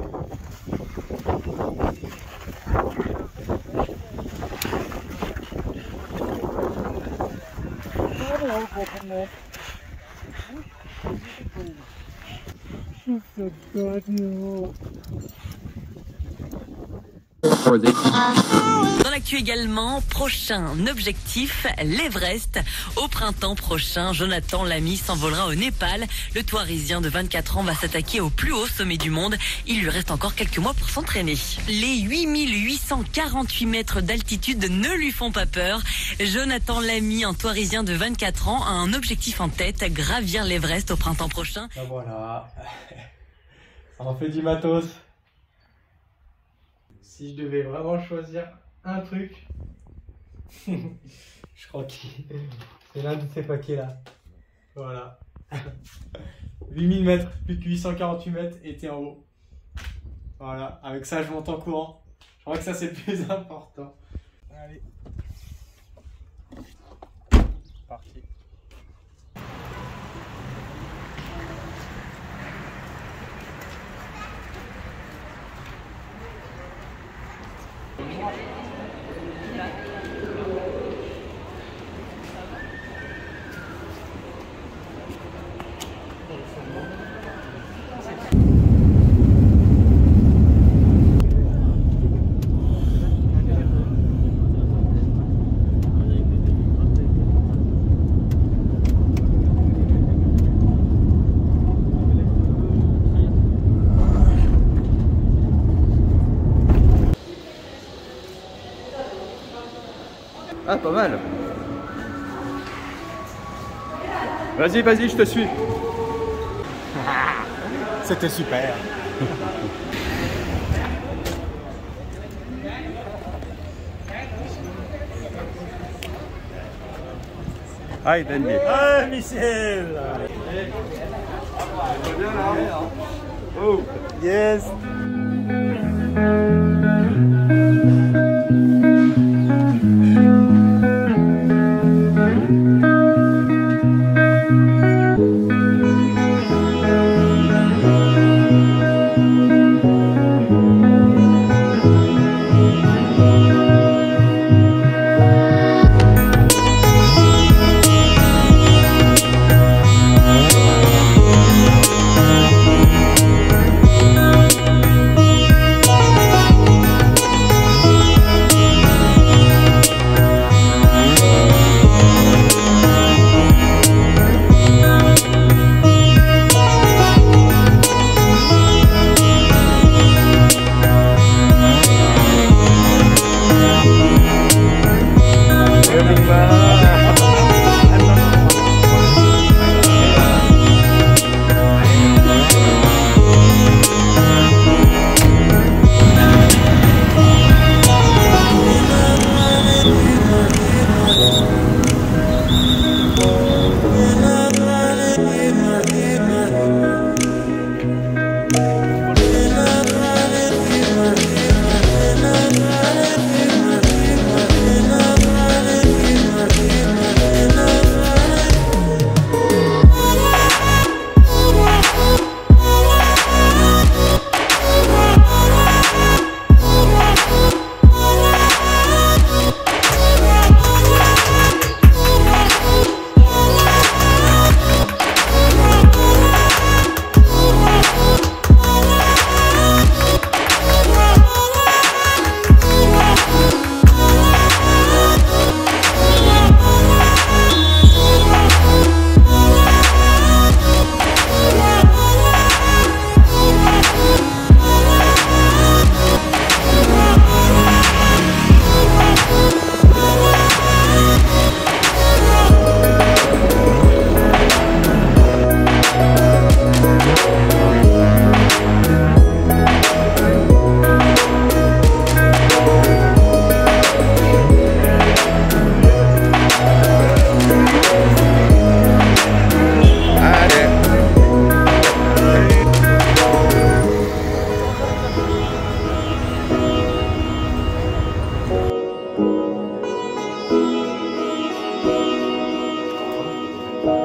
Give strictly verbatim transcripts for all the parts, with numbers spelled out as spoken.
Dans l'actu également, prochain objectif, l'Everest. Au printemps prochain, Jonathan Lamy s'envolera au Népal. Le Touarisien de vingt-quatre ans va s'attaquer au plus haut sommet du monde. Il lui reste encore quelques mois pour s'entraîner. Les huit mille huit cent quarante-huit mètres d'altitude ne lui font pas peur. Jonathan Lamy, un Touarisien de vingt-quatre ans, a un objectif en tête, gravir l'Everest au printemps prochain. Ben voilà, ça en fait du matos. Si je devais vraiment choisir un truc, je crois que c'est l'un de ces paquets là. Voilà. huit mille mètres, plus que huit cent quarante-huit mètres, et t'es en haut. Voilà, avec ça je monte en courant. Je crois que ça c'est le plus important. Allez. Parti. Ah, pas mal. Vas-y, vas-y, je te suis. C'était super. Hi, Danny. Ah, Michel. Oh, Yes.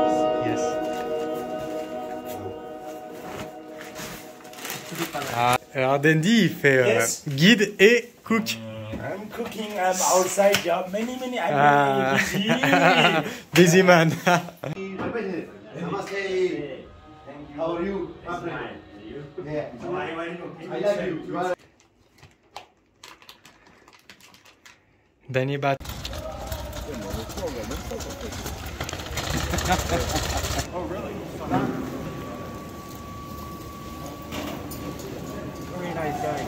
Ah. Alors Dandy, il fait euh, Yes. guide et cook. I'm cooking, I'm outside job, many, many, I'm Ah. busy. Busy man. Namaste. How are you? Yeah. I like you. You are Danny bat. Very nice guy.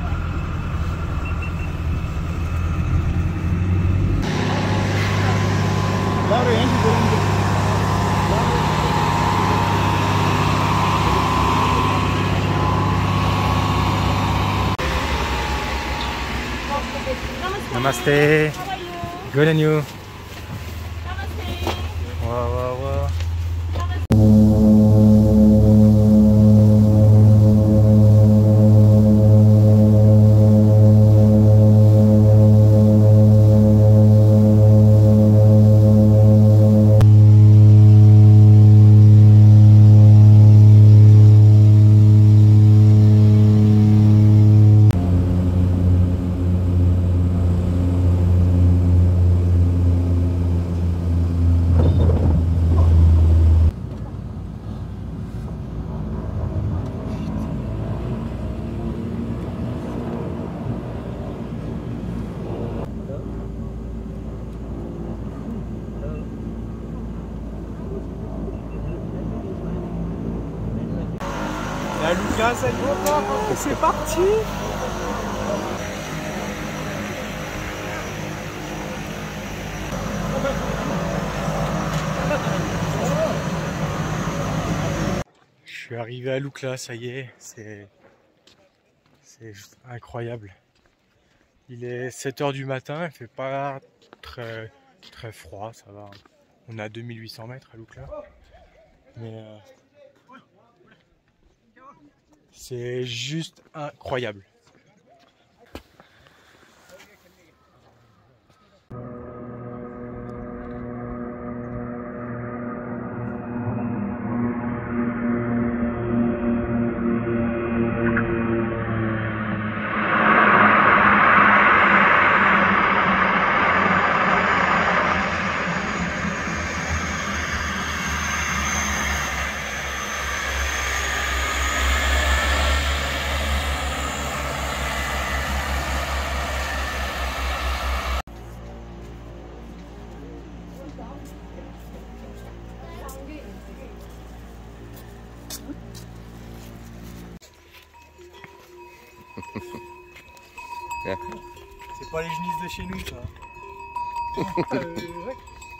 Namaste. How are you? Good and you? Namaste. Wow, wow, wow. La Lucas, elle va, c'est parti. Je suis arrivé à Lukla, ça y est, c'est c'est juste incroyable. Il est sept heures du matin, il fait pas très très froid, ça va. On est à deux mille huit cents mètres à Lukla. Mais euh, c'est juste incroyable. C'est pas les genisses de chez nous, ça. Euh, ouais.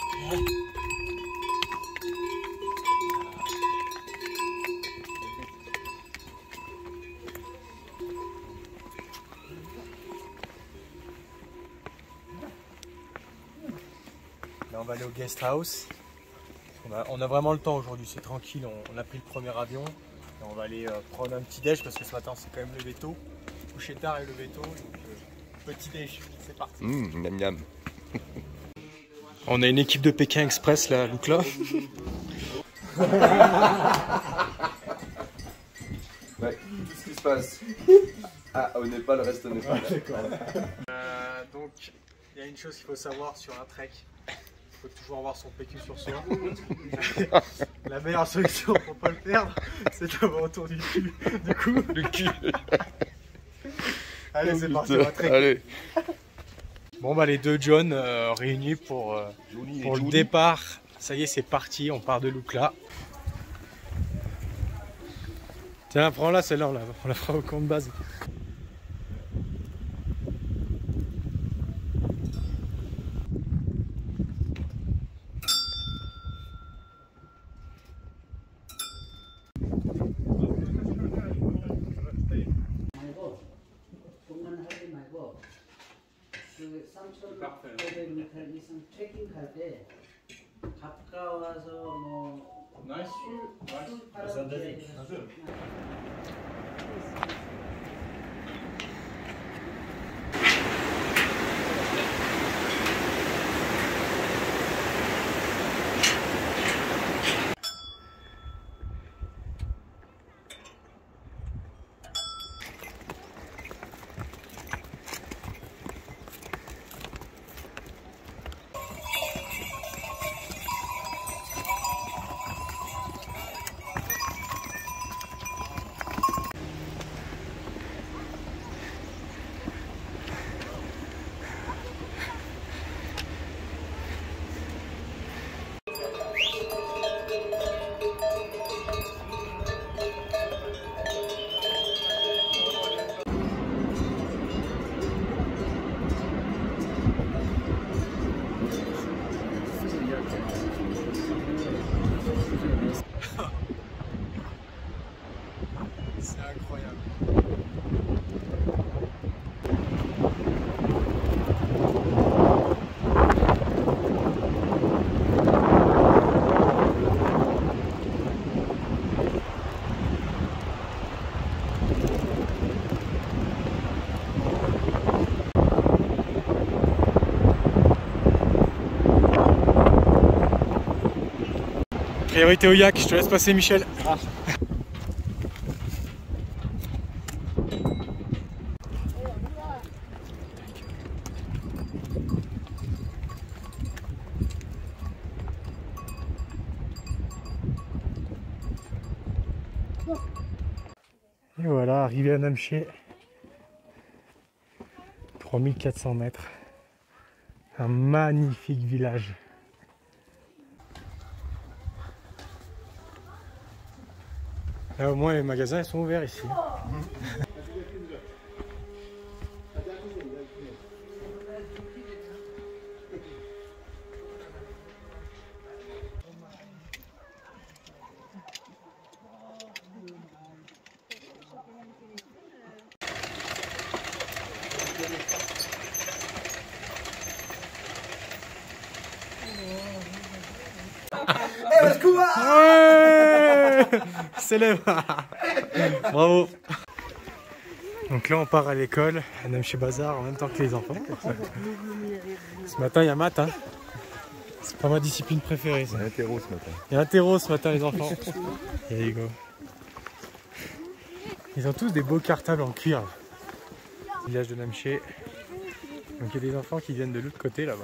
Là, on va aller au guest house. On a, on a vraiment le temps aujourd'hui, c'est tranquille. On, on a pris le premier avion. Et on va aller euh, prendre un petit déj parce que ce matin, c'est quand même levé tôt. Coucher tard et levé tôt. Donc, euh, petit déj, c'est parti. Mmh, miam miam. On a une équipe de Pékin Express là, Lukla. Ouais, tout ce qui se passe. Ah, au Népal, reste au Népal. Euh, donc, il y a une chose qu'il faut savoir sur un trek. Il faut toujours avoir son P Q sur soi. La meilleure solution pour pas le perdre, c'est d'avoir autour du cul. Du coup, Le cul. allez, c'est parti, on va trek. Allez. Bon, bah, les deux John euh, réunis pour, euh, pour le départ. Ça y est, c'est parti, on part de Lukla. Tiens, prends-la, celle-là, on la, on la fera au camp de base. 말고 그것만 하지 말고 그 삼천오백 미터 이상 트레킹할 때 가까워서 뭐 술 팔아먹기 Priorité au yak, je te laisse passer Michel. Ah. Et voilà, arrivé à Namché. trois mille quatre cents mètres. Un magnifique village. Là au moins les magasins ils sont ouverts ici. Ouais, célèbre. Bravo. Donc là on part à l'école à Namché Bazar en même temps que les enfants. Ce matin il y a maths, hein. C'est pas ma discipline préférée ça. Il y a un terreau ce matin. Il y a un terreau ce matin les enfants. There you go. Ils ont tous des beaux cartables en cuir. Village de Namché. Donc il y a des enfants qui viennent de l'autre côté là-bas.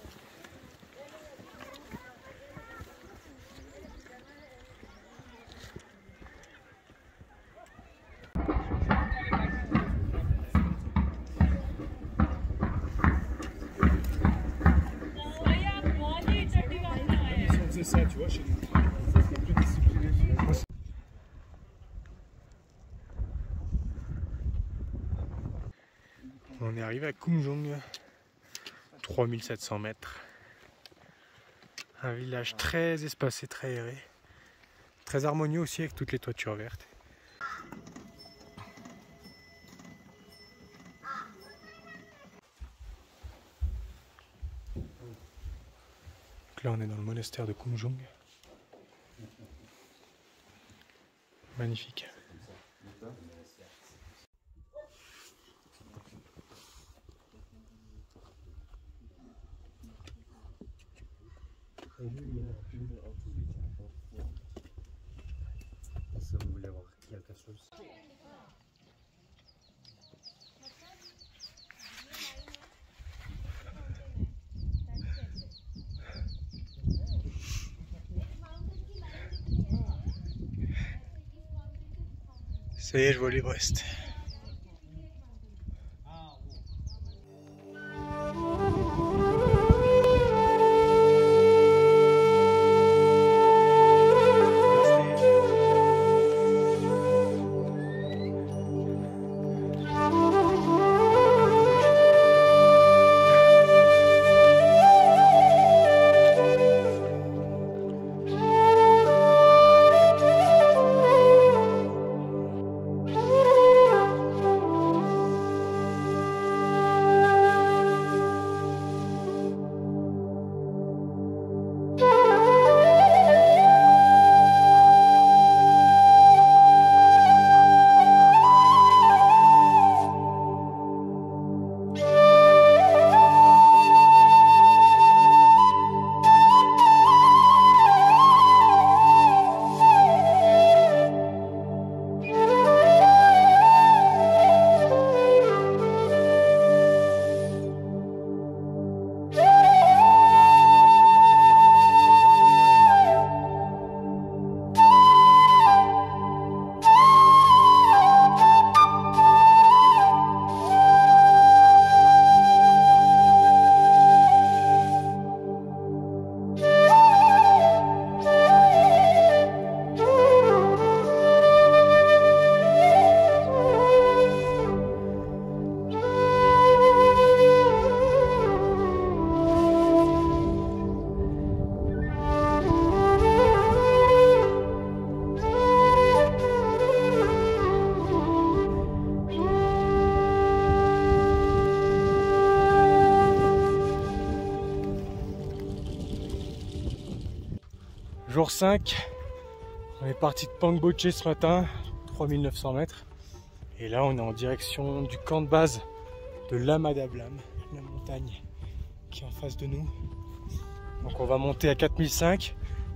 Ça, tu vois, chez nous. Ça, c'est plus discipliné. On est arrivé à Kumjong, trois mille sept cents mètres. Un village très espacé, très aéré. Très harmonieux aussi avec toutes les toitures vertes. Donc là on est dans le monastère de Kumjong. Magnifique. Si vous voulez voir quelque chose. Ça y est, je vois l'Everest. Jour cinq, on est parti de Pangboche ce matin, trois mille neuf cents mètres. Et là on est en direction du camp de base de Lamadablam, la montagne qui est en face de nous. Donc on va monter à quatre mille cinq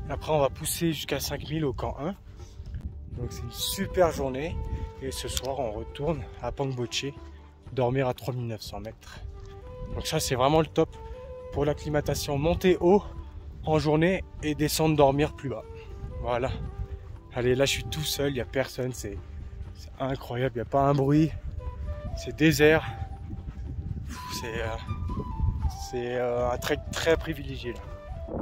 Après on va pousser jusqu'à cinq mille au camp un. Donc c'est une super journée. Et ce soir on retourne à Pangboche, dormir à trois mille neuf cents mètres. Donc ça c'est vraiment le top pour l'acclimatation. Monter haut en journée et descendre dormir plus bas. Voilà. Allez, là je suis tout seul, il n'y a personne, c'est incroyable, il n'y a pas un bruit. C'est désert. C'est euh, c'est euh, un trek très privilégié là.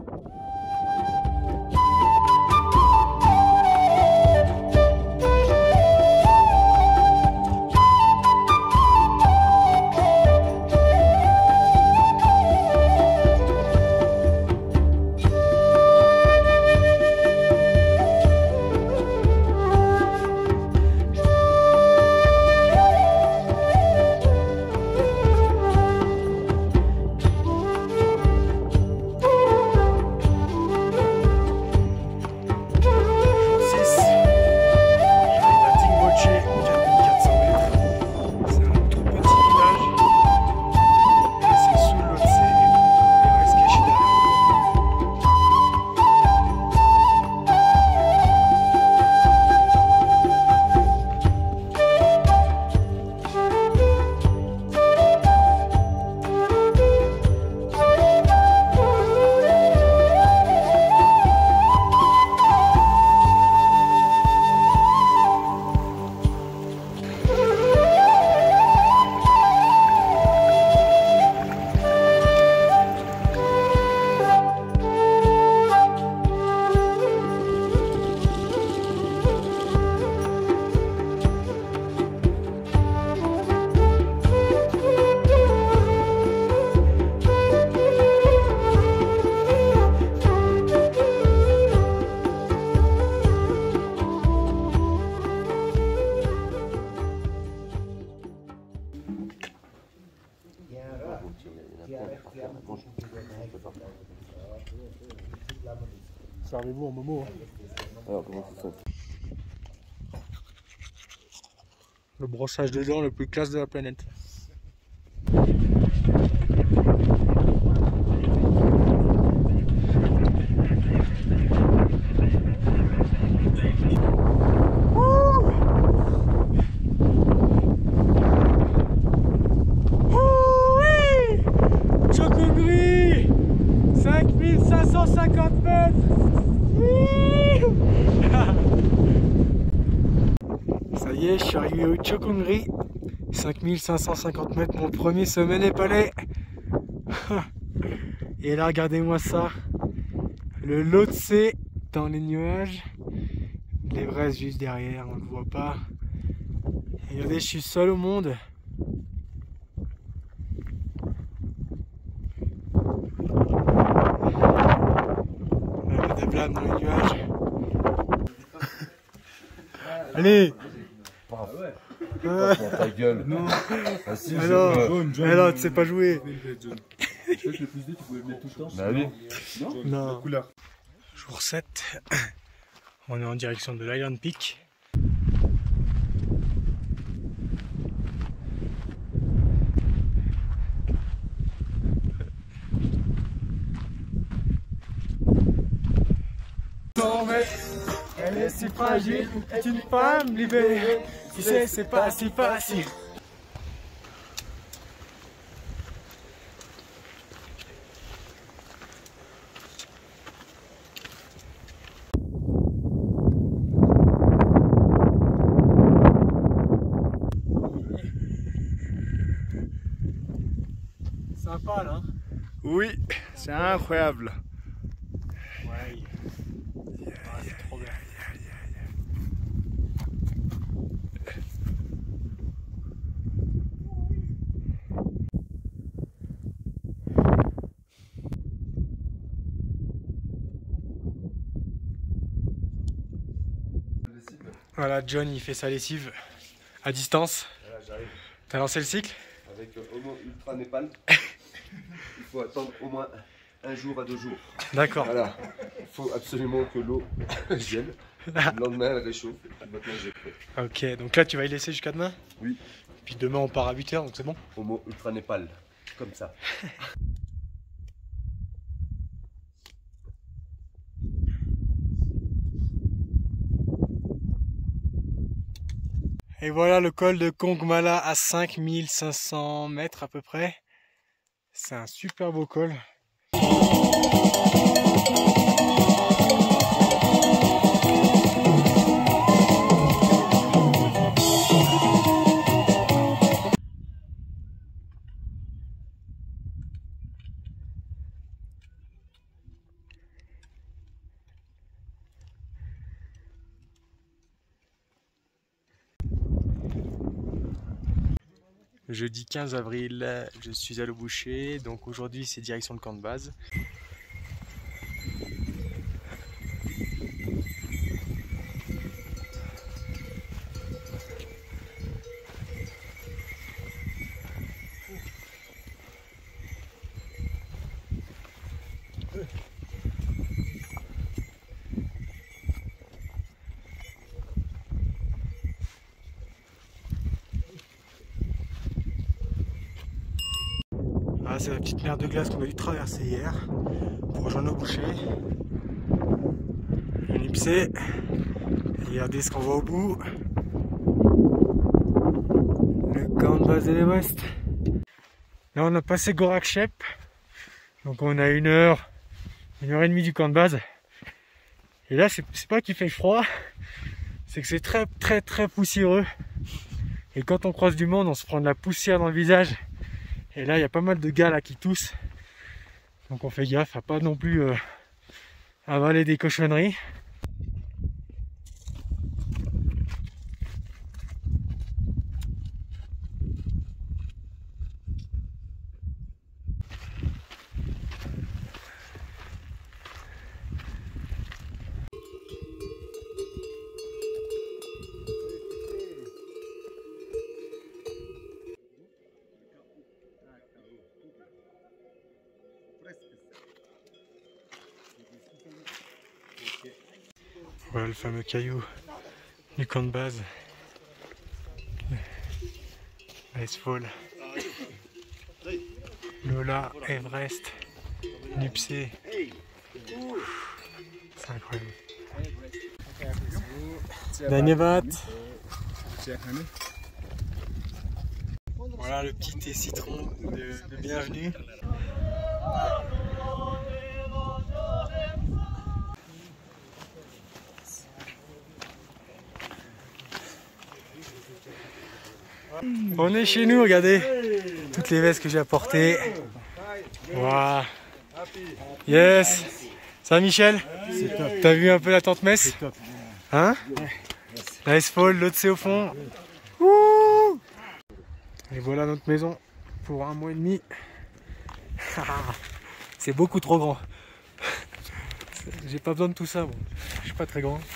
Servez-vous en momo. Hein. Alors comment ça se fait? Le brossage de dents le plus classe de la planète. cinq mille cinq cent cinquante mètres. Ça y est, je suis arrivé au Chokungri. cinq mille cinq cent cinquante mètres, mon premier sommet népalais. Et là, regardez-moi ça. Le Lhotse dans les nuages. L'Everest juste derrière, on ne le voit pas. Et regardez, je suis seul au monde. Des blagues dans les nuages. Allez. Ah ouais. Ah, ta gueule. Non. Ah si, alors, alors tu sais pas jouer. Bah oui. Non. Non. Couleur. Jour sept. On est en direction de l'Island Peak. Elle est si fragile, est une femme libérée. Tu sais, c'est pas si facile. Sympa là. Oui, c'est incroyable. Ouais. Ah, c'est trop bien. Voilà, John il fait sa lessive à distance. Voilà, j'arrive. T'as lancé le cycle? Avec euh, Homo Ultra Népal. Il faut attendre au moins un jour à deux jours. D'accord. Voilà. Il faut absolument que l'eau gèle. Le lendemain elle réchauffe. Et maintenant j'ai prêt. Ok, donc là tu vas y laisser jusqu'à demain? Oui. Puis demain on part à huit heures, donc c'est bon? Homo Ultra Népal. Comme ça. Voilà, John Et voilà le col de Kongmala à cinq mille cinq cents mètres à peu près. C'est un super beau col. Jeudi quinze avril, je suis à Le Boucher, donc aujourd'hui c'est direction le camp de base. Ah, c'est la petite mer de glace qu'on a dû traverser hier pour rejoindre Le Boucher. Un Nipsey. Regardez ce qu'on voit au bout. Le camp de base de l'Everest. Là on a passé Gorakchep. Donc on a une heure, une heure et demie du camp de base. Et là c'est pas qu'il fait froid, c'est que c'est très très très poussiéreux. Et quand on croise du monde, on se prend de la poussière dans le visage. Et là, il y a pas mal de gars là qui toussent. Donc on fait gaffe à pas non plus euh, avaler des cochonneries. Voilà le fameux caillou du camp de base. Icefall. Lola, Everest, Nipsey. C'est incroyable. Danevat. Voilà le petit thé citron de, de bienvenue. On est chez nous, regardez toutes les vestes que j'ai apportées. Waouh. Yes. Saint-Michel, t'as vu un peu la tente messe? Hein? Icefall, l'autre c'est au fond. Wouh. Et voilà notre maison pour un mois et demi. C'est beaucoup trop grand. J'ai pas besoin de tout ça, bon. Je suis pas très grand.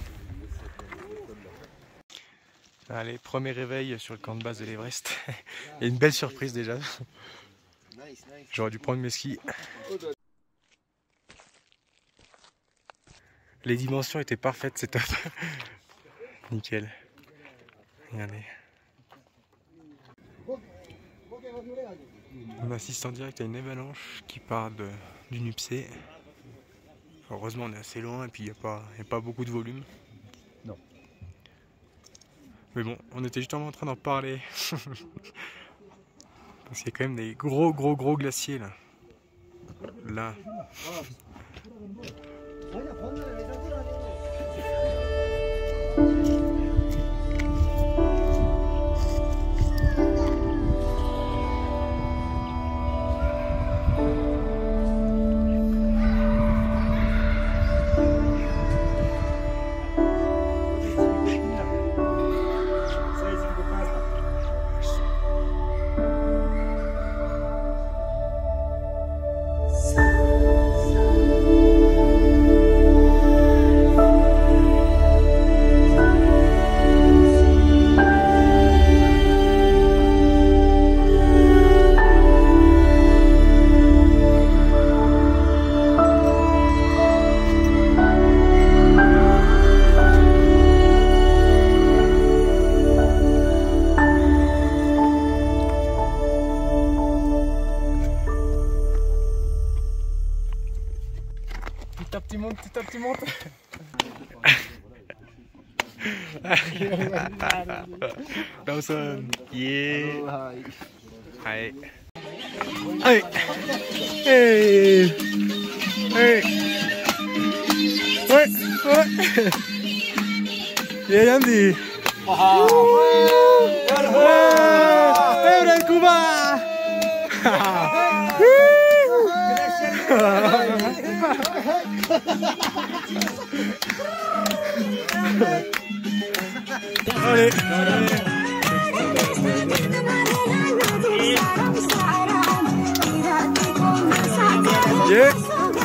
Allez, premier réveil sur le camp de base de l'Everest. Il y a une belle surprise déjà. J'aurais dû prendre mes skis. Les dimensions étaient parfaites, c'est top. Nickel. Regardez. On assiste en direct à une avalanche qui part de, du Nipsey. Heureusement on est assez loin et puis il n'y a, a pas beaucoup de volume. Non. Mais bon, on était justement en train d'en parler. Parce qu'il y a quand même des gros gros gros glaciers là. Là. Petit à petit monte, petit à petit monte. Dawson. Yeah. Hi. Hey. Hey. Hey. Ouais. Ouais. Yeah, Yandy. Hey, hey, Cuba. Allez, allez. Yeah.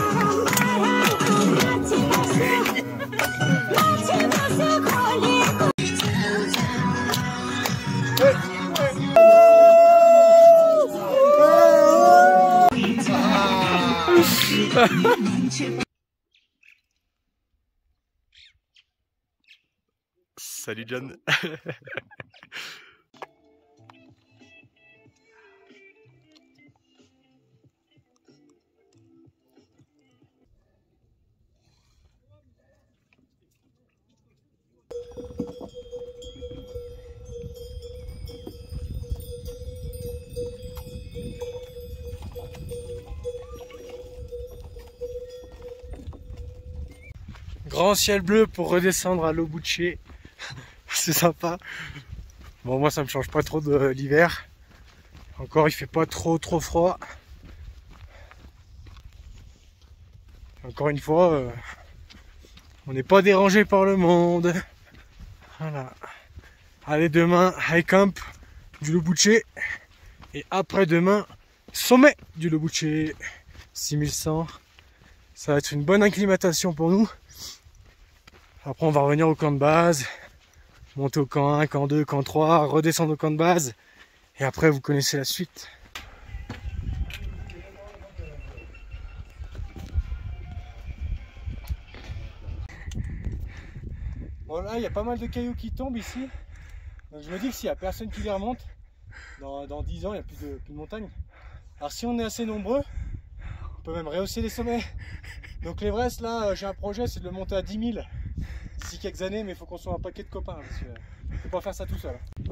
Salut John. Grand ciel bleu pour redescendre à Lobuche. C'est sympa. Bon, moi ça me change pas trop de l'hiver. Encore il fait pas trop trop froid. Encore une fois, euh, on n'est pas dérangé par le monde. Voilà. Allez, demain high camp du Lobuche. Et après demain sommet du Lobuche. six mille cent. Ça va être une bonne acclimatation pour nous. Après on va revenir au camp de base. Monter au camp un, camp deux, camp trois, redescendre au camp de base. Et après, vous connaissez la suite. Bon là, il y a pas mal de cailloux qui tombent ici. Donc je me dis que s'il n'y a personne qui les remonte, dans, dans dix ans, il n'y a plus de, plus de montagne. Alors si on est assez nombreux, on peut même rehausser les sommets. Donc l'Everest, là, j'ai un projet, c'est de le monter à dix mille. D'ici quelques années, mais il faut qu'on soit un paquet de copains, parce que on peut pas faire ça tout seul.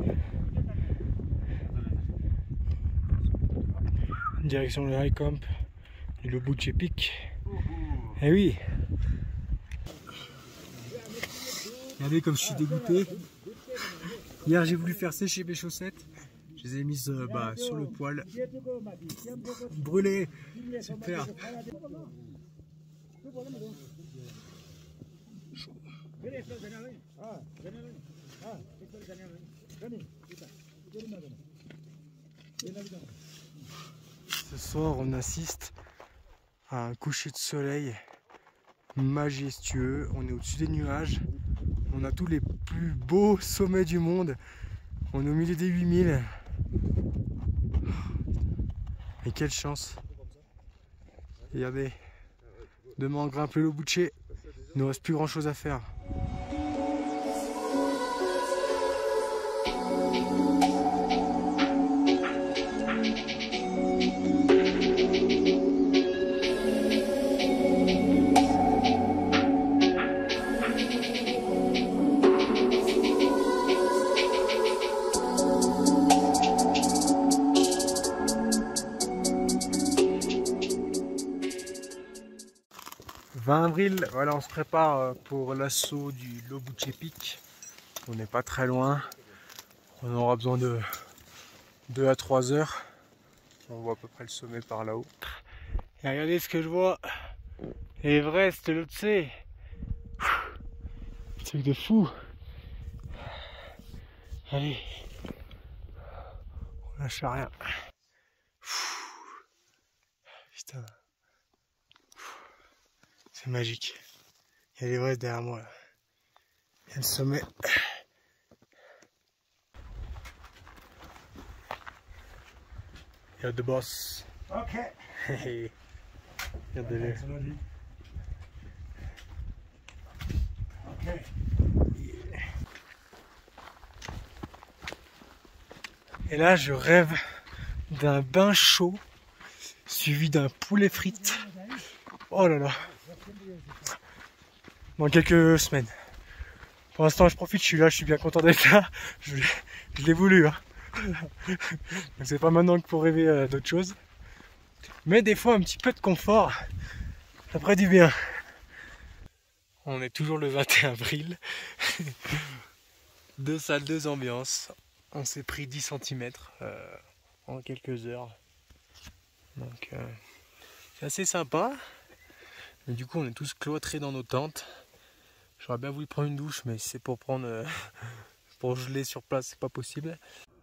Direction le high camp du Lobuche Peak. Eh oui. Regardez comme je suis dégoûté. Hier j'ai voulu faire sécher mes chaussettes. Je les ai mises euh, bah, sur le poêle. Brûlées. Super. Ce soir, on assiste à un coucher de soleil majestueux. On est au-dessus des nuages. On a tous les plus beaux sommets du monde. On est au milieu des huit mille. Et quelle chance! Regardez, demain on grimpe le Lobuche. Il ne nous reste plus grand chose à faire. vingt avril, voilà, on se prépare pour l'assaut du Lobuche Peak. On n'est pas très loin. On aura besoin de deux à trois heures. On voit à peu près le sommet par là-haut. Et regardez ce que je vois. Everest, le Lhotse. Truc de fou. Allez. On lâche rien. Putain. C'est magique. Il y a l'Everest derrière moi là. Il y a le sommet. Il y a the boss. Ok. Regardez-le. Ok. Et là, je rêve d'un bain chaud suivi d'un poulet frites. Oh là là. Dans quelques semaines. Pour l'instant, je profite, je suis là, je suis bien content d'être là. Je, je l'ai voulu. Hein. Donc c'est pas maintenant qu'il faut rêver euh, d'autres choses. Mais des fois, un petit peu de confort, ça ferait du bien. On est toujours le vingt et un avril. Deux salles, deux ambiances. On s'est pris dix centimètres euh, en quelques heures. Donc euh, c'est assez sympa. Mais du coup, on est tous cloîtrés dans nos tentes. J'aurais bien voulu prendre une douche, mais si c'est pour prendre euh, pour geler sur place, c'est pas possible.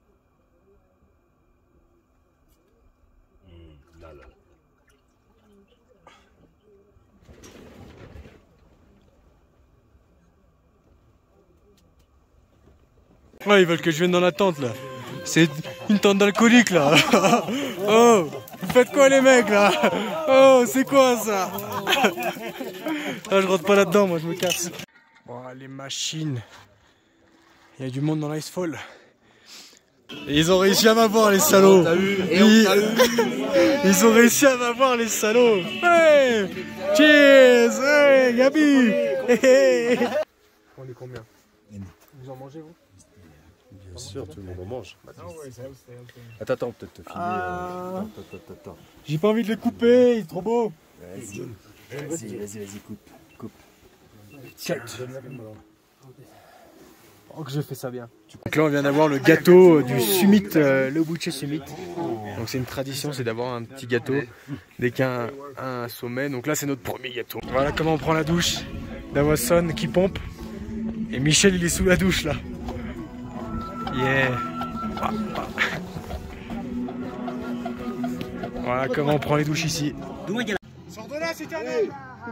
Ouais, ils veulent que je vienne dans la tente là. C'est une tente d'alcoolique là. Oh, vous faites quoi les mecs là? Oh, c'est quoi ça? Ah, je rentre pas là-dedans, moi je me casse. Bon, les machines. Il y a du monde dans l'Icefall. Et ils ont réussi à m'avoir les salauds. Ils... ils ont réussi à m'avoir les salauds. Hey, cheers, hey, Gabi. Hey. On est combien? Vous en mangez vous? Bien sûr, tout le monde en mange. Ah ouais, ça, c'est ok. Attends, attends, peut-être te filmer. Ah. Euh... Attends, attends, attends. J'ai pas envie de le couper, il est trop beau. Vas-y, vas-y, vas-y, vas-y, coupe, coupe. Oh que je fais ça bien. Donc là on vient d'avoir le gâteau du Summit, euh, le Buche Summit. Donc c'est une tradition, c'est d'avoir un petit gâteau dès qu'il y a un, un sommet. Donc là c'est notre premier gâteau. Voilà comment on prend la douche. Dawson qui pompe. Et Michel il est sous la douche là. Yeah. Voilà comment on prend les douches ici. Sors de là, c'est éternel.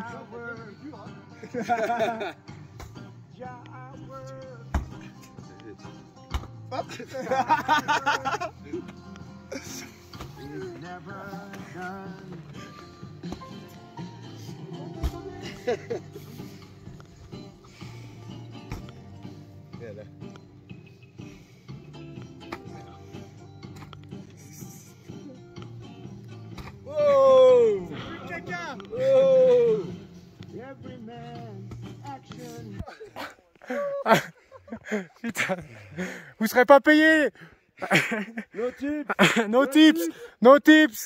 Oh! Oh! Putain, vous serez pas payé. No tips. No tips. No tips.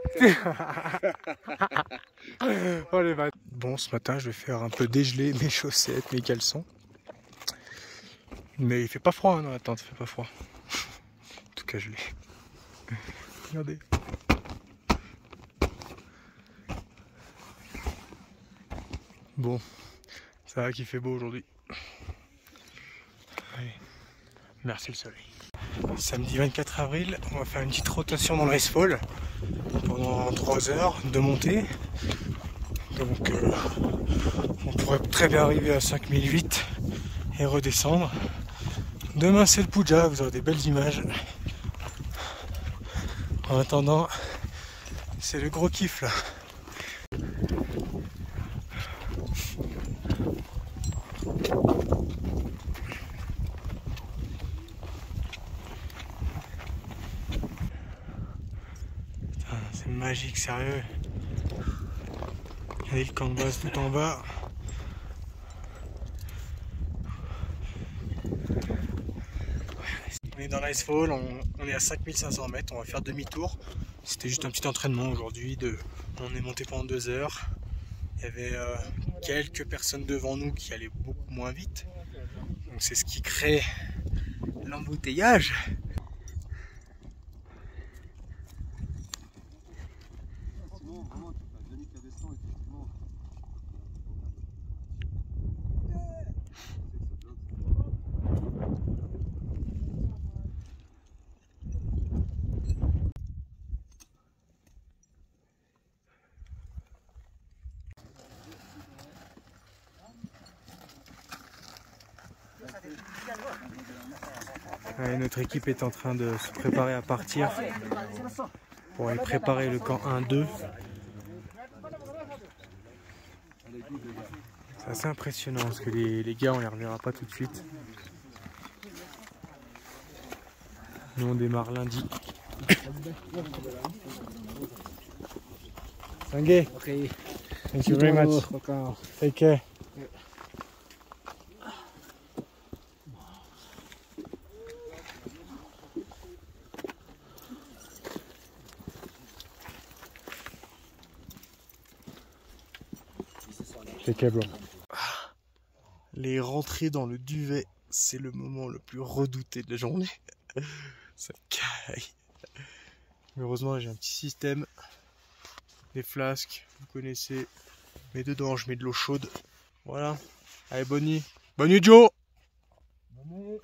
Oh les bâtards. Bon, ce matin, je vais faire un peu dégeler mes chaussettes, mes caleçons. Mais il fait pas froid hein, dans la tente, il fait pas froid. En tout cas, je l'ai. Regardez. Bon, ça va qu'il fait beau aujourd'hui. Allez, merci le soleil. Samedi vingt-quatre avril, on va faire une petite rotation dans l'Icefall pendant trois heures de montée. Donc euh, on pourrait très bien arriver à cinq mille huit et redescendre. Demain c'est le Puja, vous aurez des belles images. En attendant, c'est le gros kiff là. C'est magique, sérieux. Regardez le camp de base tout en bas. On est dans l'Icefall, on, on est à cinq mille cinq cents mètres, on va faire demi-tour. C'était juste un petit entraînement aujourd'hui. De, on est monté pendant deux heures. Il y avait euh, quelques personnes devant nous qui allaient beaucoup moins vite. Donc c'est ce qui crée l'embouteillage. Ouais, notre équipe est en train de se préparer à partir pour aller préparer le camp un deux. C'est assez impressionnant parce que les, les gars on les reverra pas tout de suite. Nous on démarre lundi. Sangue. Okay. Thank you very much. Take care. Impeccable. Les rentrées dans le duvet, c'est le moment le plus redouté de la journée. Ça caille. Mais heureusement, j'ai un petit système. Les flasques, vous connaissez. Mais dedans, je mets de l'eau chaude. Voilà. Allez, bonne nuit. Bonne nuit, Joe. Bonne nuit.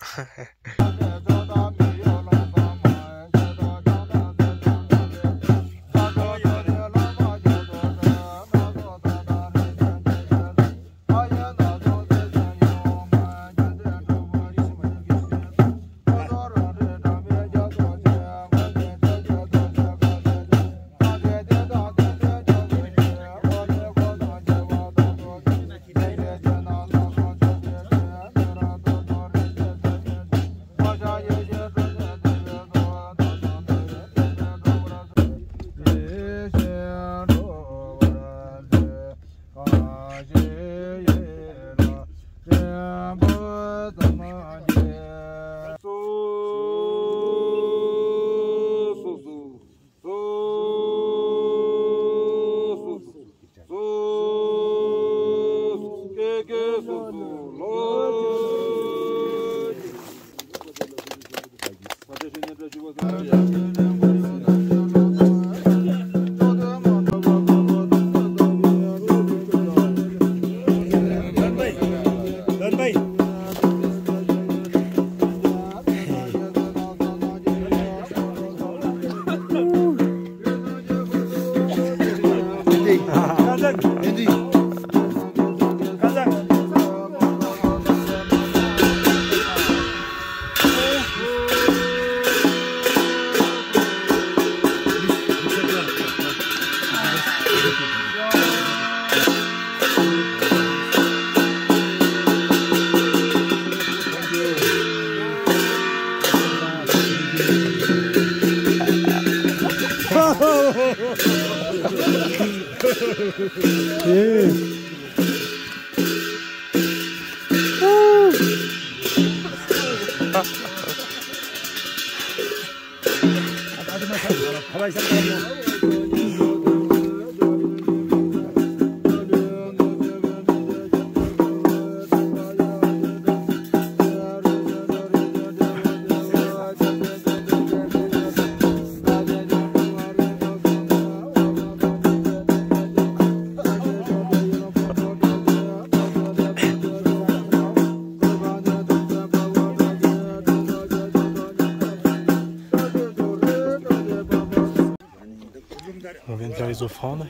On vient de faire les offrandes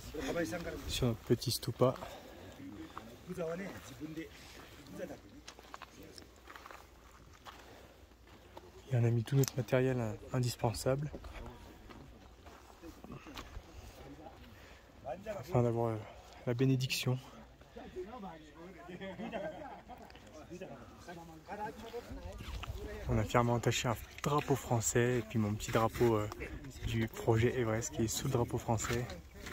sur notre petit stupa. Et on a mis tout notre matériel indispensable afin d'avoir la bénédiction. On a fièrement attaché un drapeau français et puis mon petit drapeau euh, du projet Everest qui est sous le drapeau français.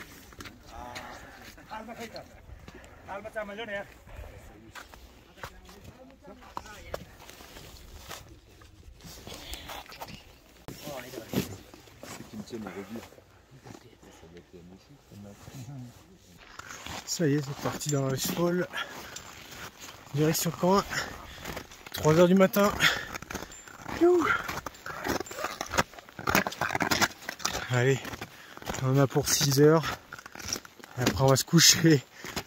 Ça y est, c'est parti dans le fall. Direction Caen. trois heures du matin. Youh. Allez, on en a pour six heures. Et après on va se coucher.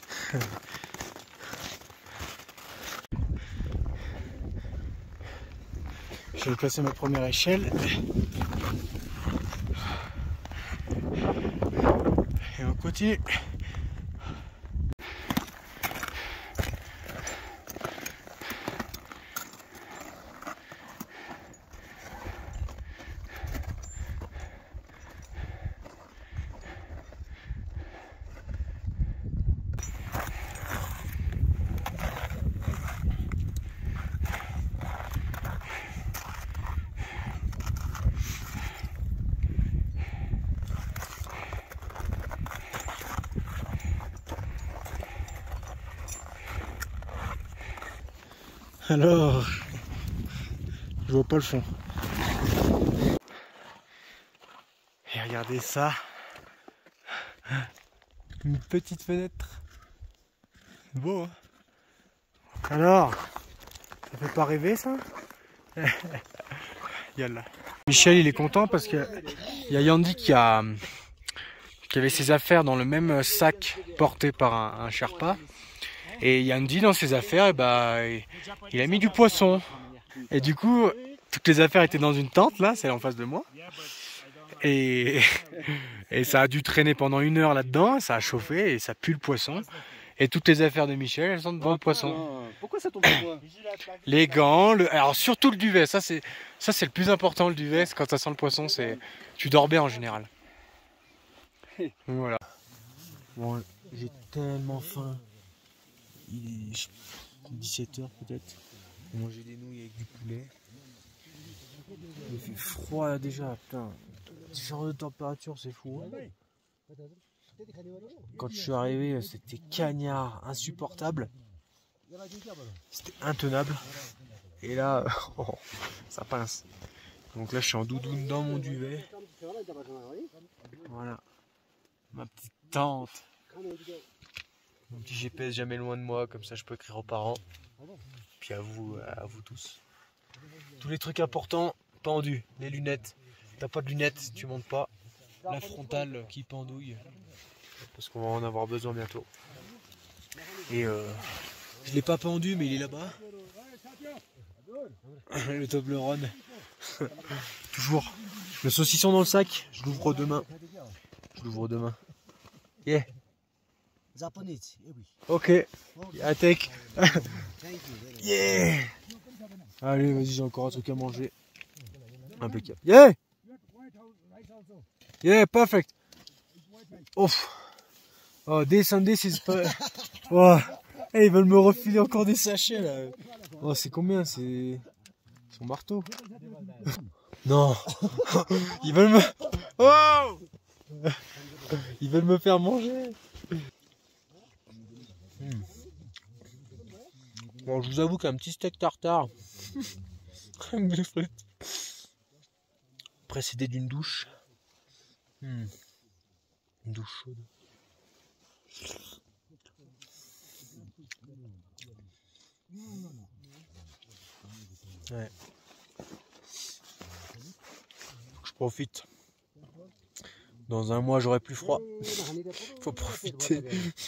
Je vais placer ma première échelle. Et on continue. Alors, je vois pas le fond. Et regardez ça, une petite fenêtre. Beau, hein? Alors, ça fait pas rêver ça? Yalla. Michel il est content parce que il y a Yandy qui a qui avait ses affaires dans le même sac porté par un, un Sherpa. Et Yandy dans ses affaires, et bah, il a mis du poisson. Et du coup, toutes les affaires étaient dans une tente là, celle en face de moi. Et, et ça a dû traîner pendant une heure là-dedans, ça a chauffé et ça pue le poisson. Et toutes les affaires de Michel, elles sont devant le poisson. Pourquoi ça tombe sur moi? Les gants, le... alors surtout le duvet, ça c'est ça c'est le plus important, le duvet, c'est quand ça sent le poisson, c'est tu dors bien en général. Donc, voilà. Bon, j'ai tellement faim. Il est dix-sept heures peut-être. On va manger des nouilles avec du poulet. Il fait froid là déjà, putain. Ce genre de température, c'est fou. Hein. Quand je suis arrivé, c'était cagnard, insupportable. C'était intenable. Et là, oh, ça pince. Donc là, je suis en doudoune dans mon duvet. Voilà. Ma petite tente. Mon petit G P S jamais loin de moi, comme ça je peux écrire aux parents. Puis à vous, à vous tous. Tous les trucs importants, pendus. Les lunettes. T'as pas de lunettes, tu montes pas. La frontale qui pendouille. Parce qu'on va en avoir besoin bientôt. Et euh, je l'ai pas pendu, mais il est là-bas. Le Toblerone. Toujours. Le saucisson dans le sac, je l'ouvre demain. Je l'ouvre demain. Yeah. Ok. Yeah, take. Yeah. Allez, vas-y, j'ai encore un truc à manger. Impeccable. Yeah. Yeah, perfect. Ouf. Oh, this and this is pas. Oh. Hey, ils veulent me refiler encore des sachets là. Oh, c'est combien? C'est son marteau. Non. Ils veulent me. Oh. Ils veulent me faire manger. Hmm. Bon, je vous avoue qu'un petit steak tartare avec des frites précédé d'une douche. Hmm. Une douche chaude. Ouais. Je profite. Dans un mois, j'aurai plus froid. Faut profiter.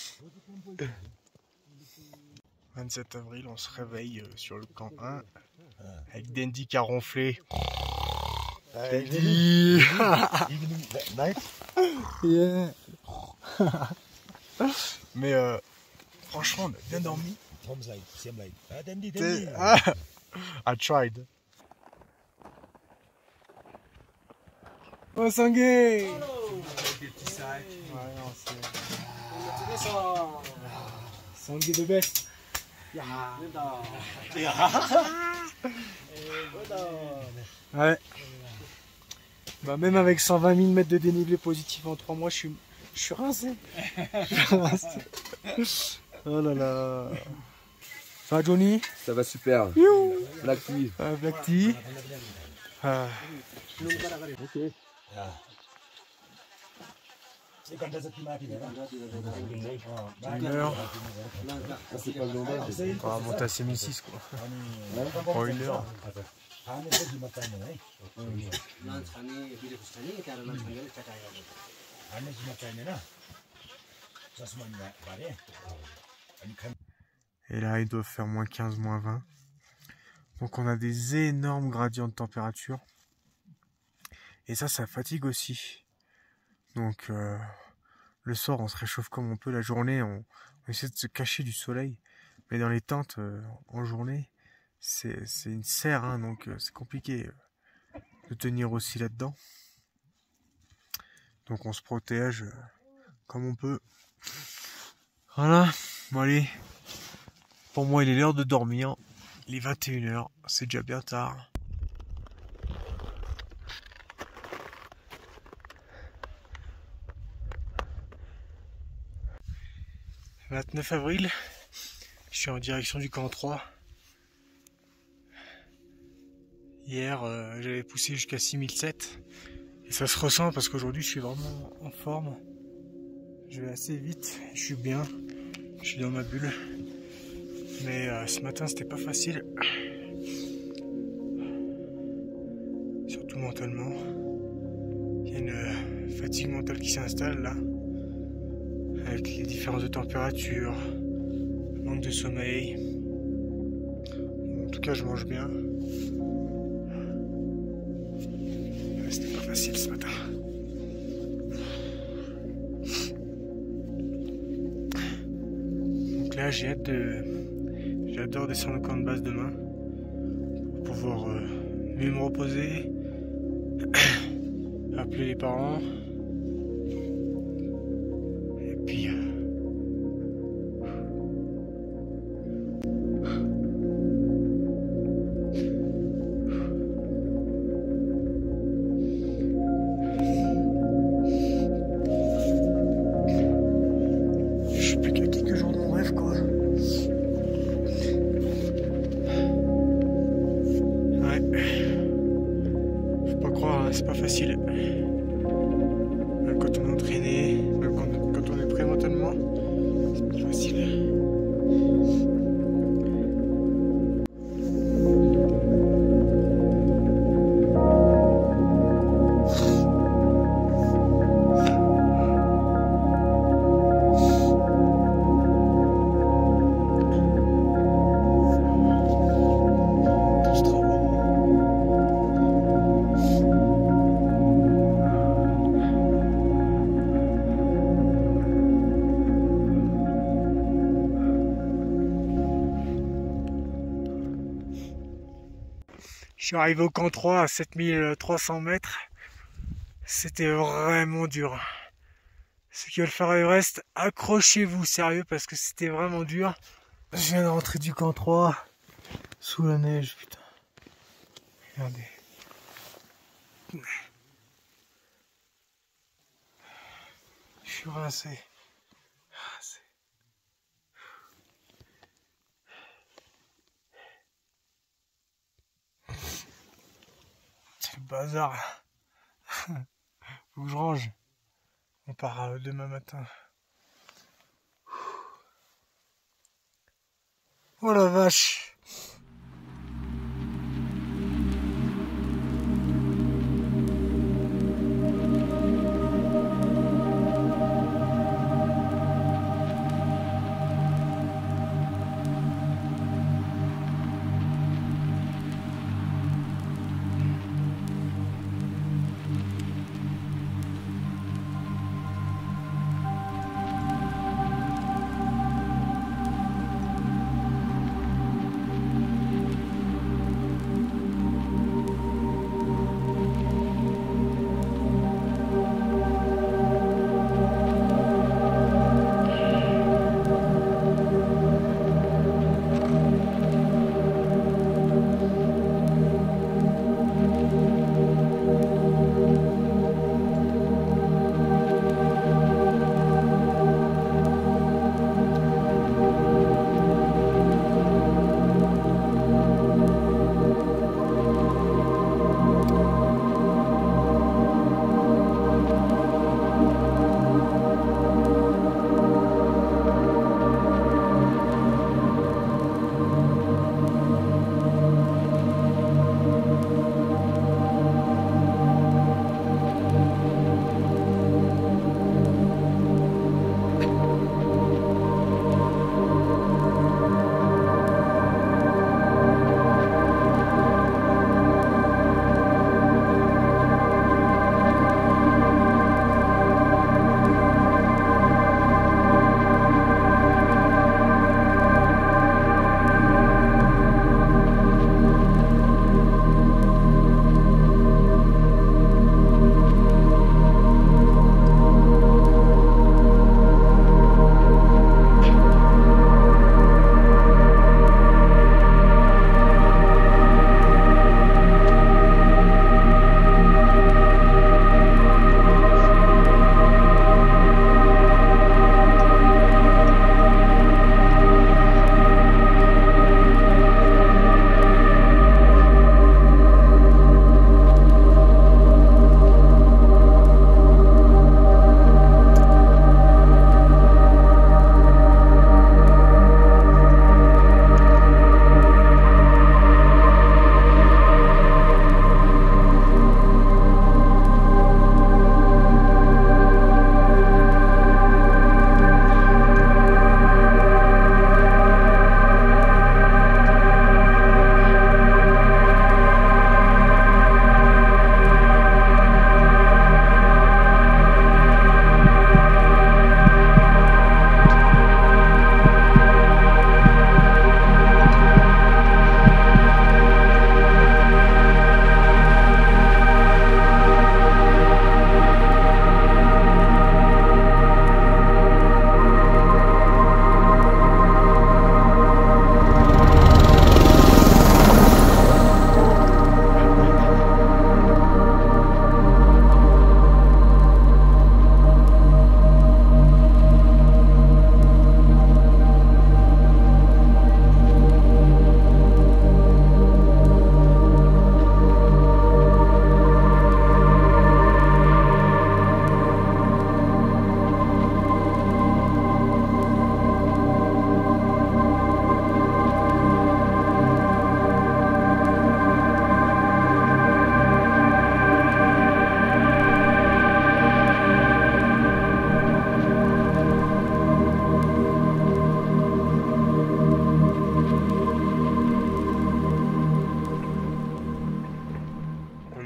vingt-sept avril, on se réveille sur le camp un avec Dandy qui a ronflé. Dandy. Yeah. Mais euh, franchement, on a bien dormi. Ah, I tried. Oh Sangué. Sangué de best. Ouais. Bah même avec cent vingt mille mètres de dénivelé positif en trois mois, je suis, je suis rincé. Je suis rincé. Oh là là. Ça va Johnny? Ça va super. Black tea. Ah, Black tea. Ah. Ok. Une heure. Ça c'est pas global. On va monter à six mille six quoi. En une heure. Et là ils doivent faire moins quinze, moins vingt. Donc on a des énormes gradients de température. Et ça, ça fatigue aussi. Donc euh, le soir on se réchauffe comme on peut. La journée on, on essaie de se cacher du soleil. Mais dans les tentes euh, en journée, c'est une serre, hein, donc euh, c'est compliqué euh, de tenir aussi là-dedans. Donc on se protège euh, comme on peut. Voilà, bon allez. Pour moi il est l'heure de dormir. Il est vingt et une heures, c'est déjà bien tard. vingt-neuf avril, je suis en direction du camp trois. Hier, euh, j'avais poussé jusqu'à six mille sept. Et ça se ressent parce qu'aujourd'hui, je suis vraiment en forme. Je vais assez vite, je suis bien, je suis dans ma bulle. Mais euh, ce matin c'était pas facile. Surtout mentalement. Il y a une euh, fatigue mentale qui s'installe là. Avec les différences de température, manque de sommeil. En tout cas je mange bien. Ouais, c'était pas facile ce matin. Donc là j'ai hâte de. J'adore descendre au camp de base demain. Pour pouvoir euh, mieux me reposer. Appeler les parents. Et puis. Euh, je suis plus qu'à quelques jours de mon rêve quoi. Ouais. Faut pas croire, hein, c'est pas facile. Même quand on est entraîné, même quand, quand on est prêt mentalement, c'est pas facile. Je suis arrivé au camp trois à sept mille trois cents mètres. C'était vraiment dur. Ceux qui veulent faire Everest, accrochez-vous, sérieux, parce que c'était vraiment dur. Je viens de rentrer du camp trois, sous la neige, putain. Regardez. Je suis rincé. Rincé. C'est le bazar. Faut que je range. On part euh, demain matin. Oh la vache.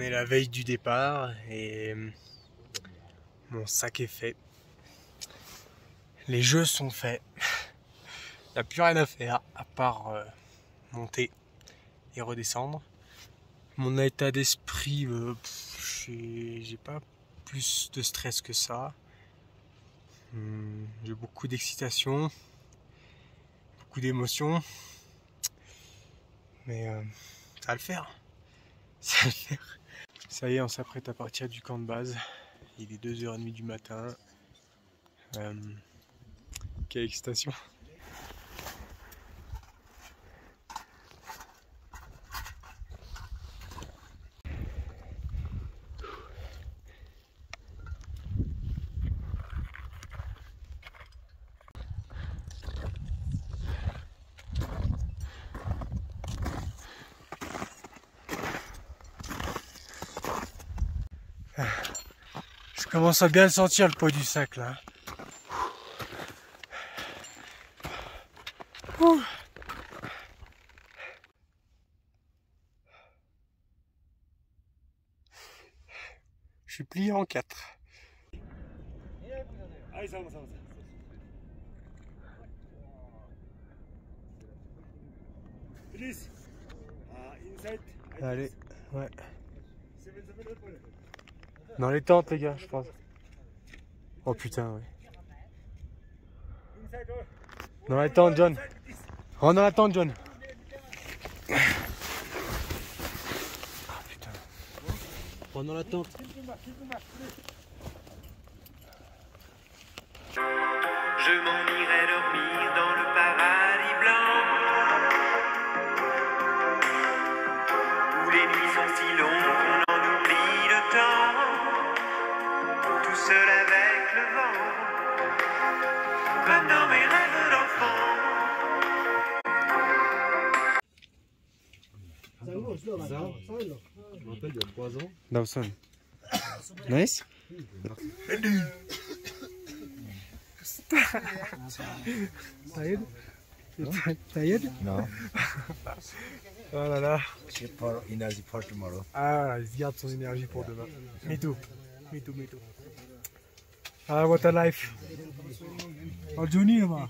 On est la veille du départ et mon sac est fait. Les jeux sont faits. Il n'y a plus rien à faire à part euh, monter et redescendre. Mon état d'esprit, euh, j'ai pas plus de stress que ça. Hum, j'ai beaucoup d'excitation, beaucoup d'émotions. Mais euh, ça va le faire. Ça va le faire. Ça y est, on s'apprête à partir du camp de base. Il est deux heures trente du matin. Euh, quelle excitation. Je commence à bien sentir le poids du sac là. Ouh. Je suis plié en quatre. Allez, ouais. Dans les tentes les gars, je pense. Oh putain, ouais. Dans la tente, John. Rentre dans la tente, John. Ah putain. Rentre dans la tente. Je m'en irai dormir dans le paradis blanc, où les nuits sont si longues qu'on en oublie le temps, tout seul avec le vent, comme dans mes rêves d'enfant. Dawson. Nice. Saïd? Saïd? Non. Oh là là. C'est pour énergie pour tomorrow. Ah, il garde son énergie pour demain. Me too. Me too, me too. Ah, what a life. Oh, Johnny, là-bas.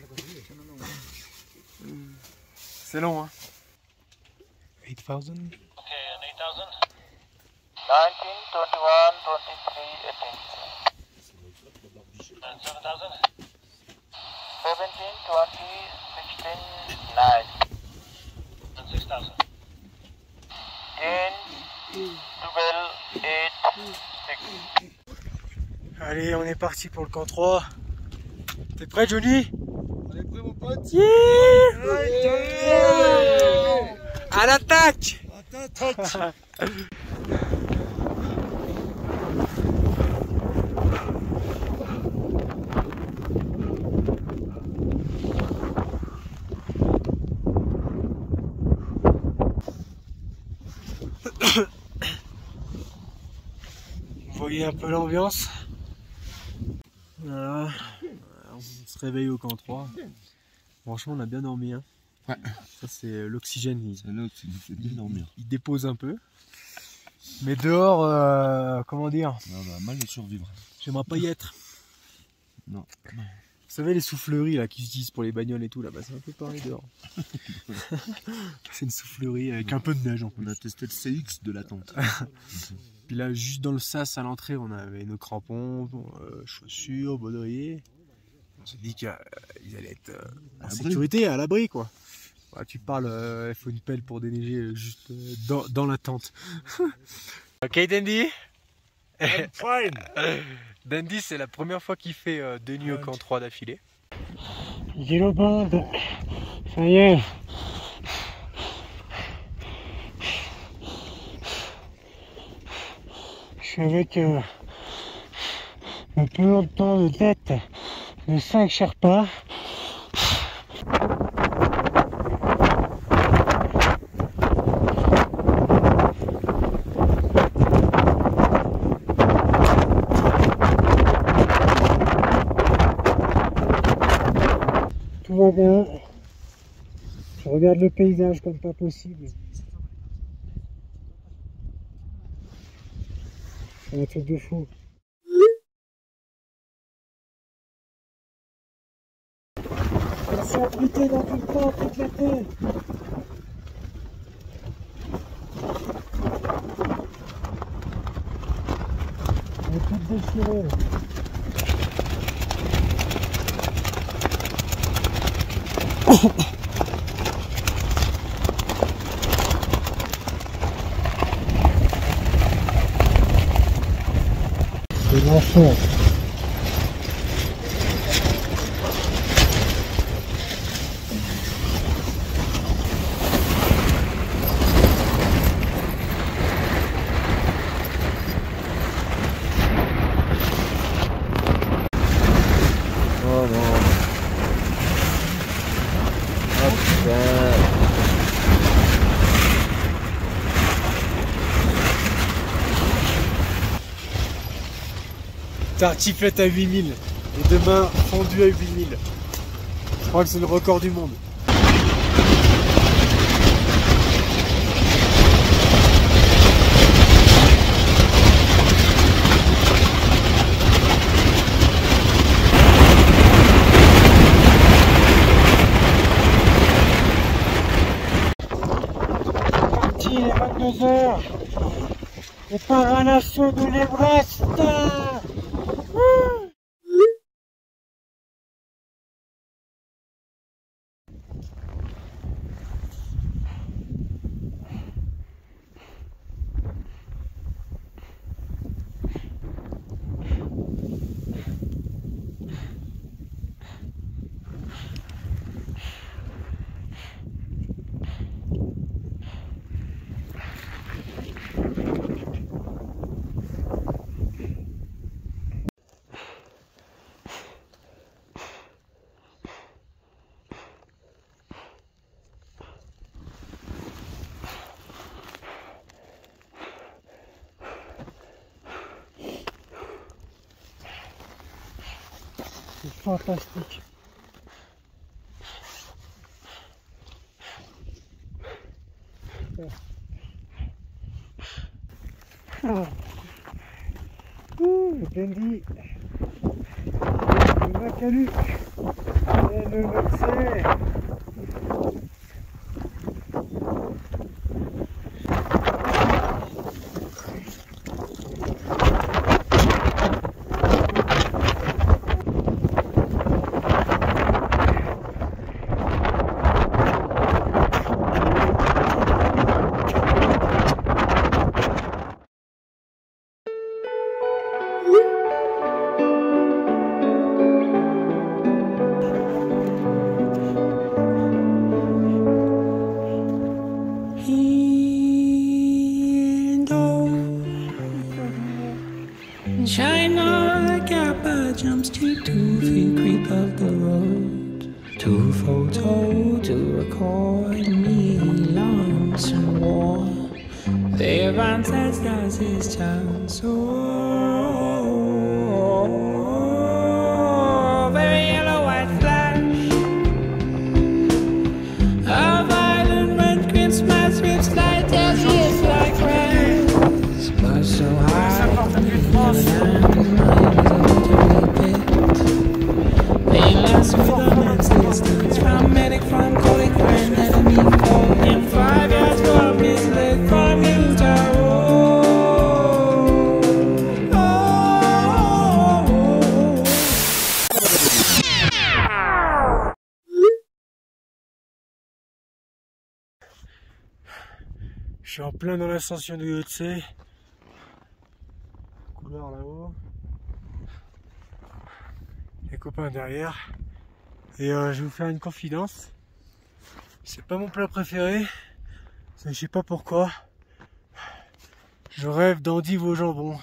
C'est long, hein. eight thousand. Okay, and eight thousand? nineteen, twenty-one, twenty-three, eighteen. And seven thousand? seventeen, twenty, sixteen, nine. And six thousand? ten, twelve, eight, six. Allez, on est parti pour le camp trois. T'es prêt, Johnny? On est prêt, mon pote? Yeah, yeah. À l'attaque! Attaque! Vous voyez un peu l'ambiance. Voilà. On se réveille au camp trois. Franchement, on a bien dormi. Hein. Ouais. Ça, c'est l'oxygène. Il, C'est l'autre qui nous fait bien dormir. il dépose un peu. Mais dehors, euh, comment dire, On a mal de survivre. j'aimerais pas y être. Non. Vous savez, les souffleries là qu'ils utilisent pour les bagnoles et tout, là, bah, c'est un peu pareil dehors. C'est une soufflerie avec un peu de neige en plus. On a testé le C X de la tente. Puis là, juste dans le sas à l'entrée, on avait nos crampons, euh, chaussures, baudriers. On s'est dit qu'ils allaient être euh, en l'abri. sécurité, à l'abri quoi. Ouais, tu parles, euh, il faut une pelle pour déneiger euh, juste euh, dans, dans la tente. Ok Dandy. Fine! Dandy, c'est la première fois qu'il fait euh, deux nuits au camp trois d'affilée. Yellow band, ça y est. Je suis avec euh, le peloton de tête de cinq Sherpas. Tout va bien. Je regarde le paysage comme pas possible. Un truc de fou. On s'est abrité dans une pente éclatée. On est toutes déchirées. C'est l'enfer. Oh non. Oh putain. Tartiflette à huit mille. Et demain, fondu à huit mille. Je crois que c'est le record du monde. Il est vingt-deux heures. Et par un assaut de l'Everest. C'est fantastique. Ah. Ouh, le Bendy, le Macalu et le Noxé. China Kappa jumps to two feet creep of the road. To photo, to record me lumps and war. Their ancestors is turn so very yellow white flash. A violent red Christmas whips light as it's like grass. But so high. From medic from calling friend enemy for him five years from his leg from Utah. Je suis en plein dans l'ascension du Yotse. Couleur là-haut. Les copains derrière. Et euh, je vais vous faire une confidence. C'est pas mon plat préféré. Je sais pas pourquoi. Je rêve d'endives au jambon.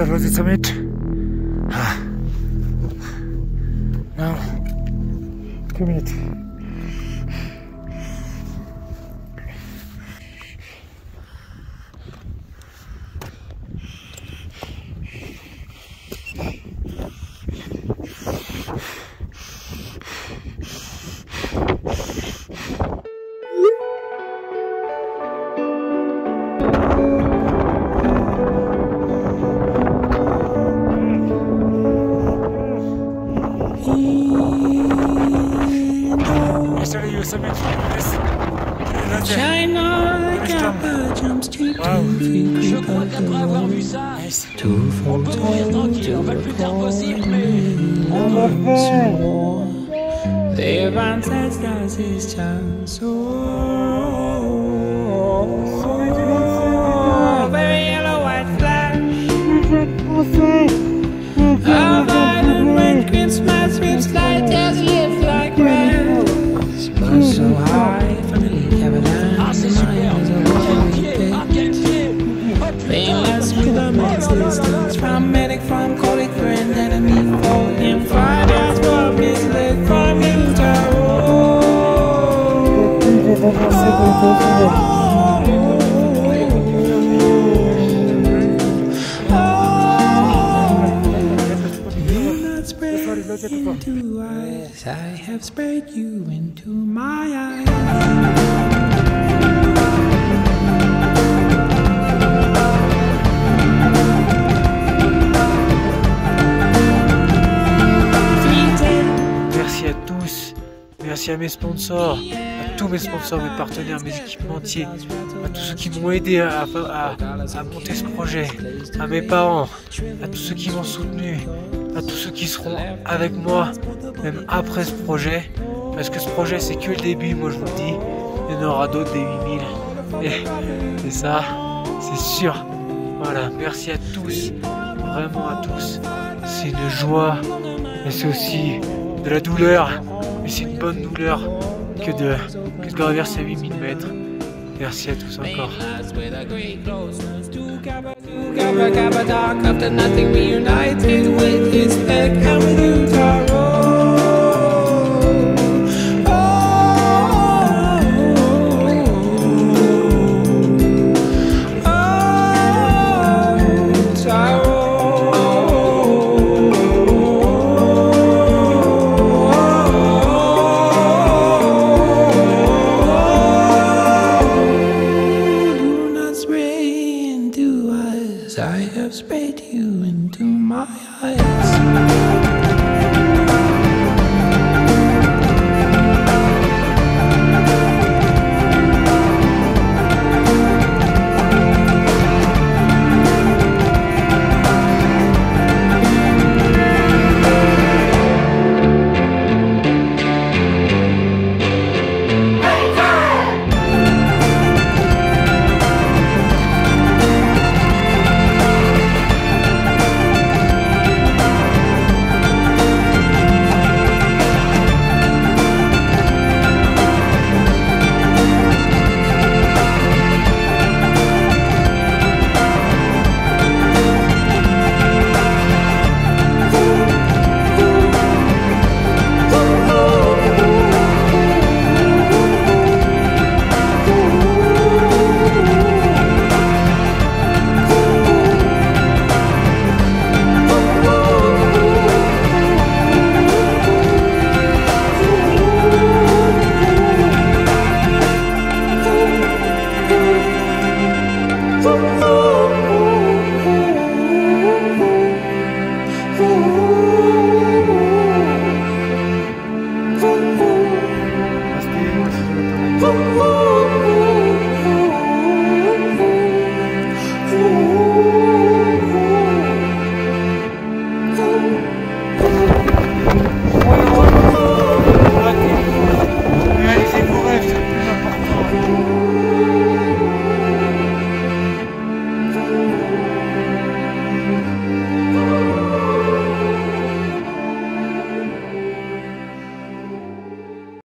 the Lhotse summit. Now, two minutes. China, Kappa jumps to two feet. Je crois qu'après avoir vu ça, on peut mourir tranquille, on va le plus tard possible, mais on peut. The advantage does his chance. Oh, very yellow white flash. A violent red Christmas whips light as lips like grass. But so high from the league avalanche. Ah, c'est super. Ah, quel pied. Famous with a man's distance. From medic, from colleague, friend, enemy, for him. Five yards from his leg, from him to into eyes, I have spread you into my eyes. Merci à tous, merci à mes sponsors, à tous mes sponsors, mes partenaires, mes équipementiers, à tous ceux qui m'ont aidé à, à, à monter ce projet, à mes parents, à tous ceux qui m'ont soutenu, à tous ceux qui seront avec moi, même après ce projet, parce que ce projet c'est que le début, moi je vous le dis, il y en aura d'autres des huit mille, et, et ça, c'est sûr. Voilà, merci à tous, vraiment à tous, c'est une joie, mais c'est aussi de la douleur, mais c'est une bonne douleur que de, que de gravir ces huit mille mètres. Merci à tous encore. Kappa, Kappa, dark after nothing reunited with his leg and with you, Taro.